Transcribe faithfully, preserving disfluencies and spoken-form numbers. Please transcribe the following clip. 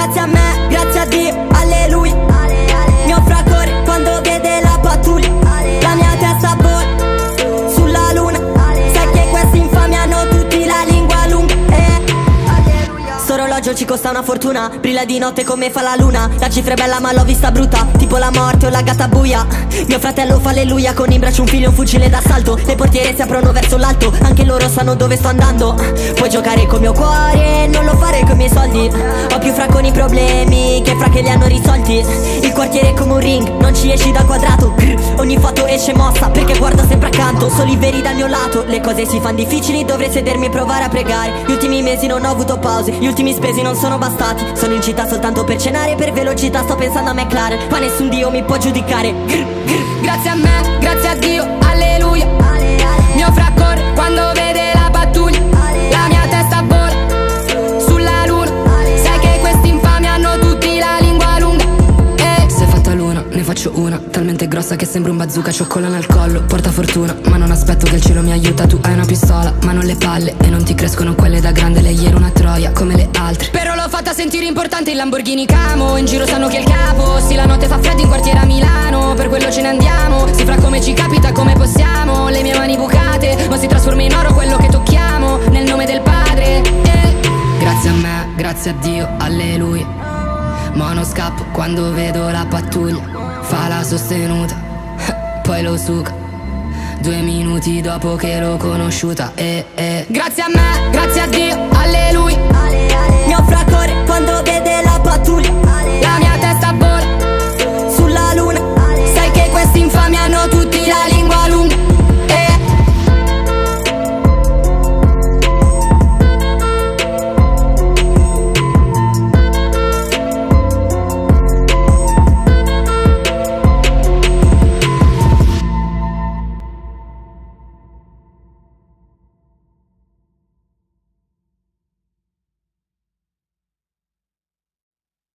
grazie a me, grazie a Dio, alleluia. Mio fra corre quando vede la pattuglia. La mia testa vola sulla luna. Sai che questi infami hanno tutti la lingua lunga, eh. Sto orologio ci costa una fortuna, brilla di notte come fa la luna. La cifra è bella ma l'ho vista brutta, tipo la morte o la gatta buia. Mio fratello fa alleluia con in braccio un figlio e un fucile d'assalto. Le portiere si aprono verso l'alto, anche loro sanno dove sto andando. Puoi giocare col mio cuore, non lo fare con i miei soldi. Ho più fra con i problemi che fra che li hanno risolti. Il quartiere è come un ring, non ci esci dal quadrato. Grr, ogni foto esce mossa perché guardo sempre accanto. Solo i veri dal mio lato, le cose si fanno difficili, dovrei sedermi e provare a pregare. Gli ultimi mesi non ho avuto pause, gli ultimi spesi non sono bastati. Sono in città soltanto per cenare, per velocità sto pensando a McLaren. Ma nessun dio mi può giudicare. Grr, grr. Grazie a me, grazie a Dio, alleluia. Mio fra corre quando vede la pattuglia. La mia testa vola sulla luna. Sai che questi infami hanno tutti la lingua lunga, eh. Se è fatta l'una, ne faccio una talmente grossa che sembra un bazooka. Cioccolana al collo, porta fortuna, ma non aspetto che il cielo mi aiuta. Tu hai una pistola, ma non le palle, e non ti crescono quelle da grande. Lei era una troia, come le altre, però l'ho fatta sentire importante. Il Lamborghini Camo, in giro sanno che è il capo. Sì, la notte fa freddo in quartiere a Milano, per quello ce ne andiamo. Si fra come ci capita, come possiamo. Le mie mani bucate, ma si trasforma in oro quello che tocchiamo, nel nome del Padre, eh. Grazie a me, grazie a Dio, alleluia. Ma non scappo quando vedo la pattuglia. Fa la sostenuta, poi lo suca due minuti dopo che l'ho conosciuta, eh, eh. Grazie a me, grazie a Dio, alleluia. Mio fra corre quando vede la pattuglia. La mia